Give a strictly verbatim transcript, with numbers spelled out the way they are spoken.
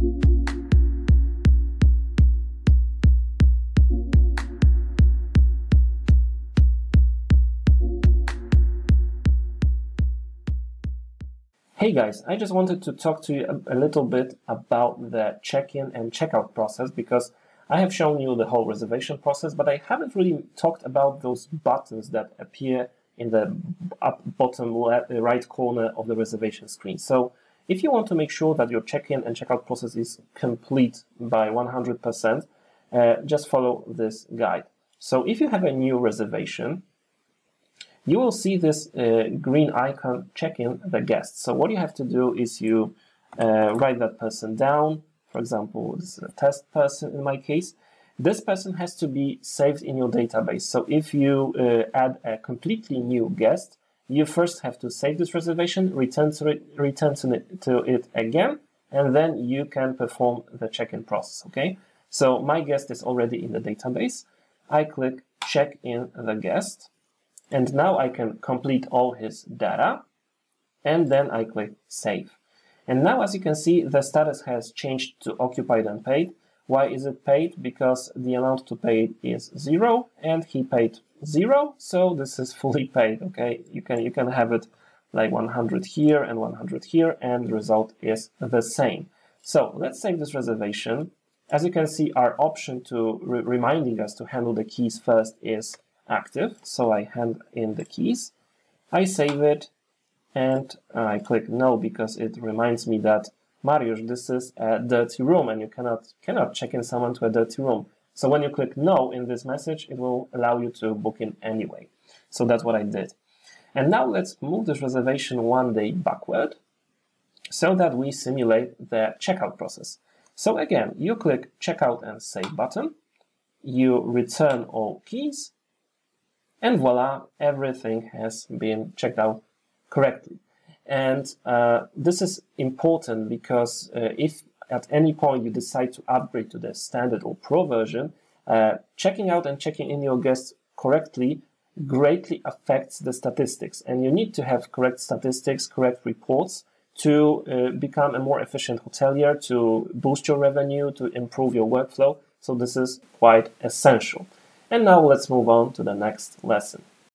Hey guys, I just wanted to talk to you a, a little bit about the check-in and check-out process, because I have shown you the whole reservation process, but I haven't really talked about those buttons that appear in the up bottom left, right corner of the reservation screen. So if you want to make sure that your check-in and check-out process is complete by one hundred percent, uh, just follow this guide. So if you have a new reservation, you will see this uh, green icon, check-in the guest. So what you have to do is you uh, write that person down. For example, this is a test person in my case. This person has to be saved in your database. So if you uh, add a completely new guest, you first have to save this reservation, return to it, return to it, to it again, and then you can perform the check-in process, okay? So my guest is already in the database. I click check in the guest. And now I can complete all his data, and then I click Save. And now, as you can see, the status has changed to occupied and paid. Why is it paid? Because the amount to pay is zero, and he paid zero, so this is fully paid. Okay, you can you can have it like one hundred here and one hundred here, and the result is the same. So let's save this reservation. As you can see, our option to re reminding us to handle the keys first is active, so I hand in the keys, I save it, and I click no because it reminds me that, Mariusz, this is a dirty room and you cannot cannot check in someone to a dirty room. So when you click no in this message, it will allow you to book in anyway. So that's what I did. And now let's move this reservation one day backward so that we simulate the checkout process. So again, you click checkout and save button, you return all keys, and voila, everything has been checked out correctly. And uh, this is important because uh, if at any point you decide to upgrade to the standard or pro version, uh, checking out and checking in your guests correctly greatly affects the statistics. And you need to have correct statistics, correct reports to uh, become a more efficient hotelier, to boost your revenue, to improve your workflow. So this is quite essential. And now let's move on to the next lesson.